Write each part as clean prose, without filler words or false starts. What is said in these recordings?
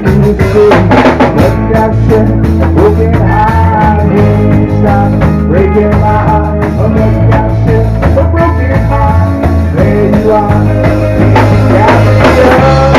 Broken heart, won't stop breaking my heart. I'm looking at shit, a broken heart. There you are, got me down.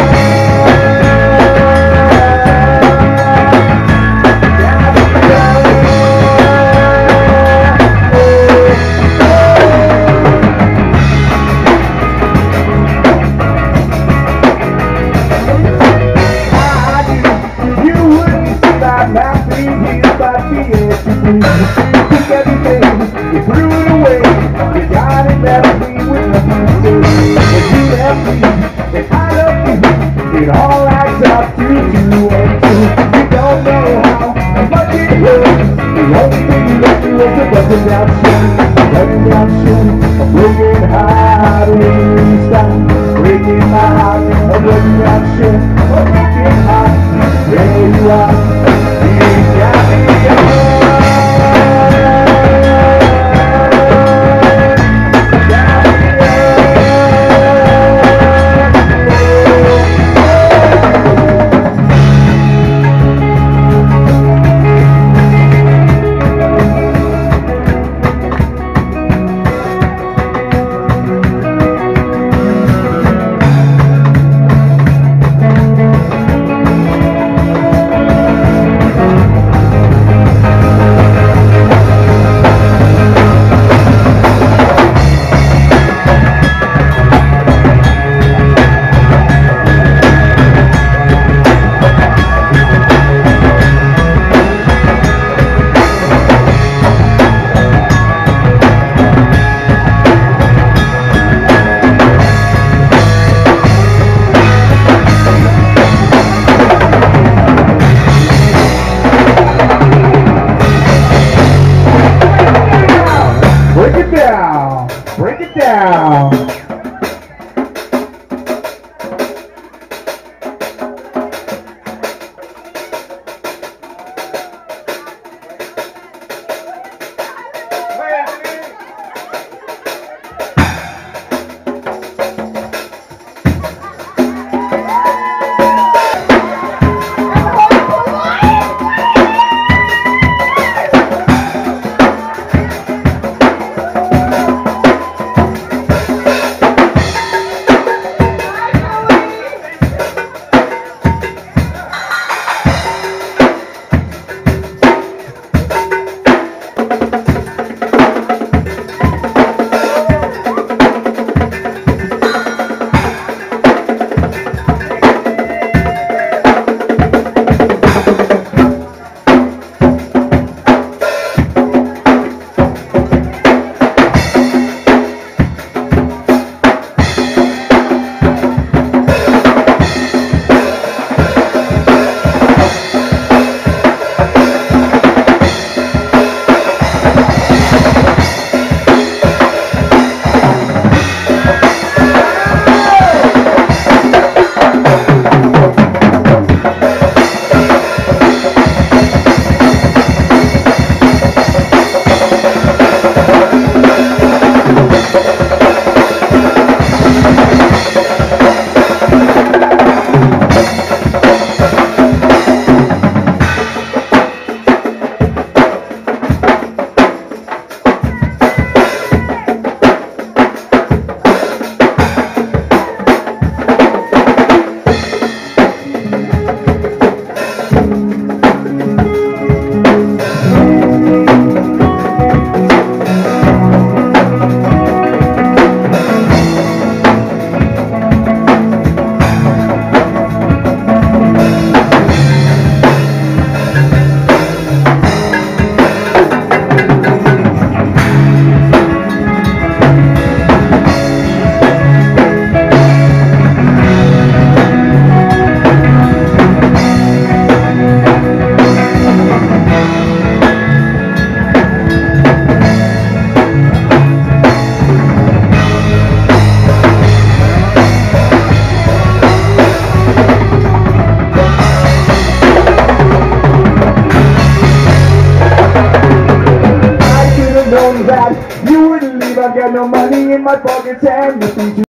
Took everything, you threw it away. You got it left me with nothing to say. And you left me, and I love you. It all adds up to 2 and 2. You don't know how much it hurts. The only thing you left me was a broken down shit. A broken heart. When you stop breaking my heart, a broken down shit, a broken heart. There you are, you got me down. Break it down. That you wouldn't leave. I've got no money in my pockets and nothing to